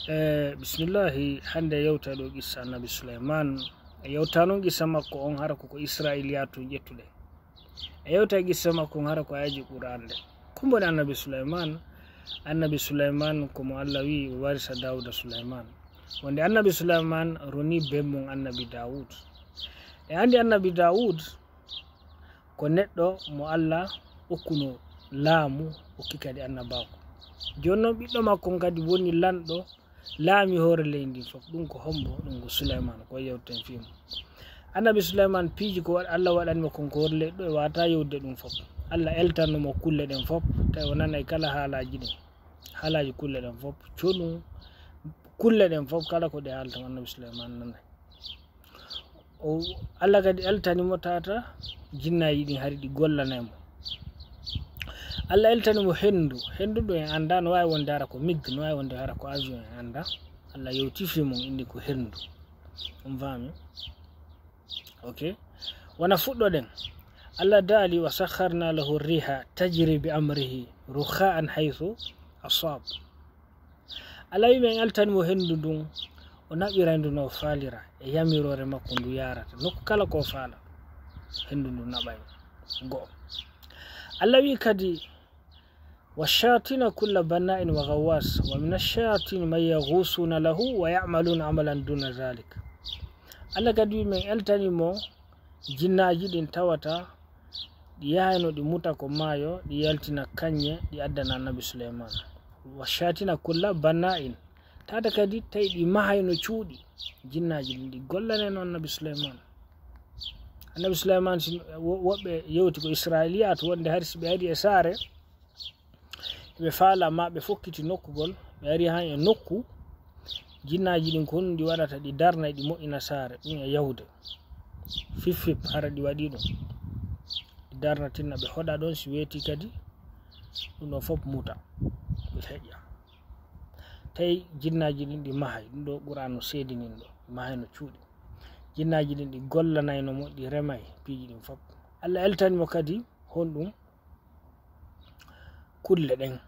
Bismillahi, hande yewta ɗo qissa annabi Sulaiman yewta non qissa makko on hara ko Israiliyatu ƴettuɗe yewta qissa makko on hara ko ayaji Qur'an de kumboni annabi Sulaiman komo Allah wi warisa Dawuda Sulaiman wonde annabi Sulaiman roni bemmon annabi Dawud andi annabi Dawud ko neɗɗo mo Allah okkuno laamu okki kadi annabako joni noon ɓiɗɗo makko kadi woni lanɗo laami hoore leydi fof ɗum ko hombo ɗum ko Sulaiman ko yewten fimo annabi Sulaiman piiji ko Allah waɗanimo konko hoore leydi ɗo e wata yewde ɗum fof Allah eltannomo kulle ɗen fof tawi o nanay kala haalaji ɗin haalaji kulle ɗen fof coɗum kulle ɗen fof kala ko ɗe haalta annabi Sulaiman nanay o Allah kadi eltanimo tata jinnaji ɗin hari ɗi gollanaymo Allah eltanimo hendu ɗo en anda no wawi wonde hara ko migg no wawi wonde hara ko avion en anda Allah yewtifimo indi ko hendu on fami ok wana fuɗɗoɗen Allah daali wa sakharna lahu riha tajri bi amrihi rukha'an haythu asab Allah wi men eltanimo hendu ɗum o naɓira ndu no falira e yamirore makko ndu yarata nokku kala ko faala hendu ndu naɓay go Allah wi kadi والشياطين كل بناء وغواص ومن الشياطين من يغوصون له ويعملون عملا دون ذلك Allah kadi men eltanimo jinnaji ɗin tawata ɗi yahayno ɗi muta ko maayo ɗi yaltina kanye ɗi addana annabi Sulaiman washatina kulla banna'in tata kadi tawi ɗi mahayno cuuɗi jinnaji ɗin ɗi gollaneno annabi Sulaiman woɓɓe yewti ko Israiliyat wonde hari so ɓe ari e saare ɓe faala ma ɓe fokkiti nokkugol ɓe ari ha e nokku jinnaji ɗin ko ɗi waɗata ɗi darna ɗi moƴƴina saare ɗum e yawde fiffip hara ɗi waɗi ɗum ɗi darna tinna ɓe hoɗa ɗon si weeti kadi ɗum ɗon fof muta ɓe heƴƴa tawi jinnaji ɗin ɗi mahay ɗum ɗo Qur'an no seedinin ɗo mahay no cuuɗi jinnaji ɗin ɗi gollanaynomo ɗi remay piiji ɗin fof Allah eltanimo kadi honɗum kulle ɗen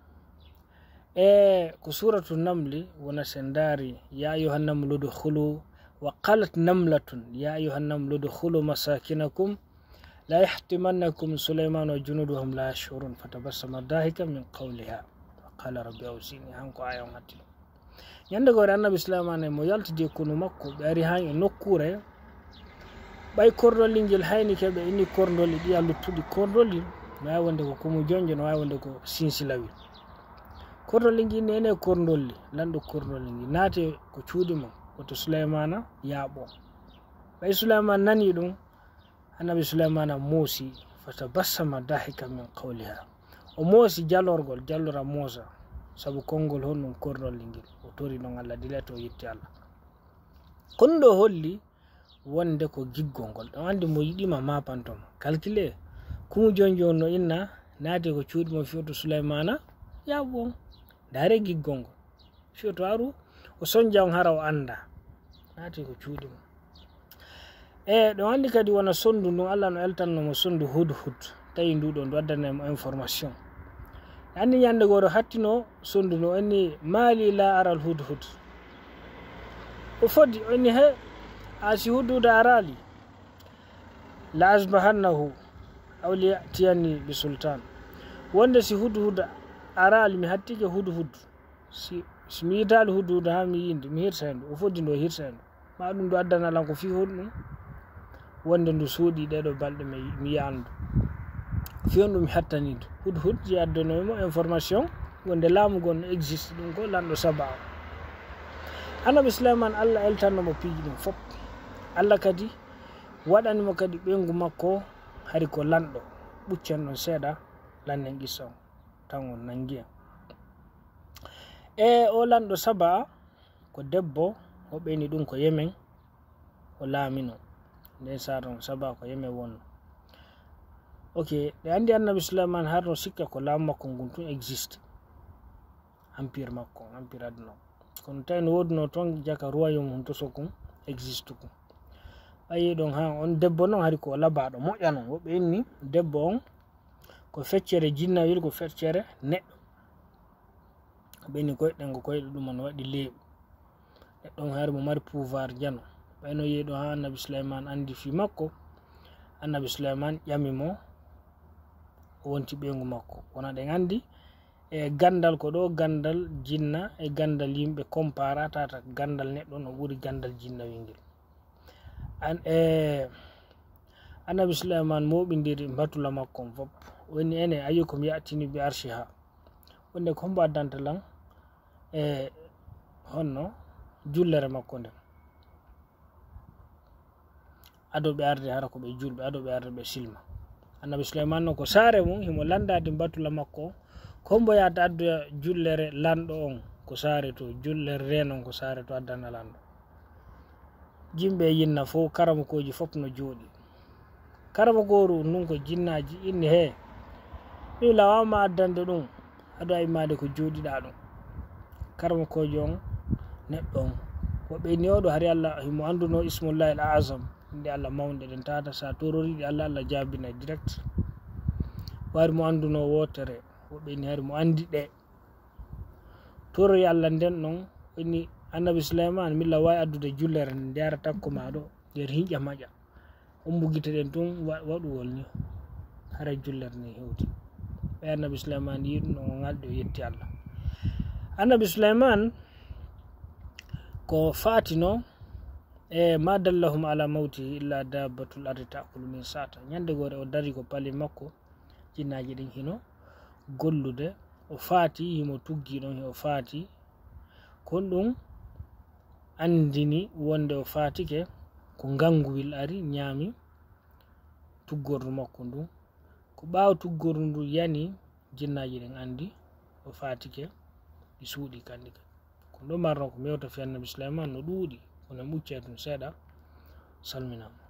ko suratu namli wona sendari ya ayuha namlu udkhulu wa qalat namlatun ya ayuha namlu udkhulu masakinakum la yahtimannakum Sulaiman wa junuduhum la yashurun fatabassama dahikan min qawliha wa qala rabbi awzini hanko aya on hattilo ñande gore annabi Sulaiman mo yaltidi kono makko ɓe ari ha e nokkure ɓay kordolli ngel hayni keɓe inni kordolli ɗi a luttuɗi kordolli no wawi wonde ko kumu jonjo no wawi wonde ko sinsilawi kordolli ngi nene kordolli lanɗo kordolli ngi naate ko cuuɗi mum woto Sulaimana yaaɓo ɓay Sulaiman nani ɗum annabi Sulaimana moosi fatabassama dahika min qawliha o moosi jalorgol jallora moosa saabu konngol honɗum kordolli ngel o tori ɗon Allah dilete o yetti Allah kono ɗo holli wonde ko giggol ngol ɗon andi mo yiɗima mapantoma calcule kumu jonjon no inna naate ko cuuɗi mo fiyoto Sulaimana yaaɓon dare giggol ngol fiyoto aru o sonja on hara o anda naate ko cuuɗi mo ɗon andi kadi wona sondu ndun Allah no eltannomo sondu hudhud tawi nduɗo ndu addanaymo information andi ñande goto hattino sondu no inni mali la aral hudhud o fodi o inni he asi hudhud arali la asbahannahu awliya tiyani bi sultan wonde si hudhud arali mi hattike hudhud si mi yitali hudhud ha mi yinde mi hirsa hendu o foddi ndo hirsa hendu ma ɗum ɗo addanalan ko fi honɗum wonde ndu suuɗi ɗeɗo balɗe mi yandu fi on ɗum mi hattani ndu hudhud ji addanoymo information wonde laamu gon no existe ɗum ko lanɗo saba o annabi Sulaiman Allah eltannomo piiji ɗum fof Allah kadi waɗanimo kadi ɓengu makko hari ko lanɗo ɓuccen ɗon seeɗa lannen qissa on tan on nanguiya o lanɗo saba ko debbo o ɓeni ɗum ko Yemen o laamino nden saron saba ko Yemen wonno ok ɗe andi annabi Sulaiman har no sikka ko laamu makko ngun tun existe empire makko empire aduna kono tawi no woduno toon jaka royaume hum to sokum existe kum ɓayi ɗon ha on debbo noon hari ko labaɗo moƴƴa noon woɓɓe inni debbo on ko feccere jinnawil ko feccere neɗɗo ɓeni koyɗen ko koyɗe ɗum on waɗi leeɓi neɗɗon hari mo mari pouvoir jano ɓayno yeeɗo ha annabi Sulaiman andi fi makko. Annabi Sulaiman ƴami mo o wonti ɓeygu makko. Wona ɗen andi e gandal ko ɗo gandal jinna e gandal yimɓe compara tata gandal neɗɗo no ɓuri gandal jinna wingel. Annabi Sulaiman moɓidiri batula makko on fop woni ene ayyukum yatini bi arshiha wonde ko hombo addantalan e honno jullere makko nden ado ɓe arde hara ko ɓe julɓe ado ɓe arde ɓe silma. Annabi Sulaiman no ko saare mum himo landade batula makko ko hombo yahata adduya jullere lanɗo on ko saare to jullere renon ko saare to addana lanɗo. Jimɓe yinna fo karamokoji fop no jooɗi. Karamokoru ndun ko jinnaji inni he mi lawama addande ɗum aɗo immade ko jooɗiɗa ɗum. Karamokojo on neɗɗo on woɓɓe inni oɗo hari Allah himo anduno ismullahi al azam inde Allah mawnde ɗen tata sa tororiɗi Allah Allah jabina direct. Wari mo anduno wotere woɓɓe inni hari mo andi ɗe torori Allah nden ɗon inni annabi Sulaiman milla wawi addude jullere nde yara takko maɗo nder hiƴa maƴa on bugite ɗen tun waɗugol ni hara jullere nde hewti. Ɓe annabi Sulaiman yiɗum ɗon o ngalɗi o yetti Allah. Annabi Sulaiman ko fatino e ma dallahum ala mawtihi illa dabbatul ardi ta'kulu min sa'ata. Nyande gore o dari ko pali makko jinnaji ɗin hino gollude o faati himo tuggi ɗon o faati kon ɗum andini wonde o fatike ko ganguwil ari nyami tuggordu makko ndu ko ɓawo tuggordu ndu yani jinnaji ɗin andi o fatike ɗi suuɗi kandi ko ɗo marno ko mewta fi annabi Sulaiman no ɗuuɗi kono ɓucce ɗum seeɗa salminama.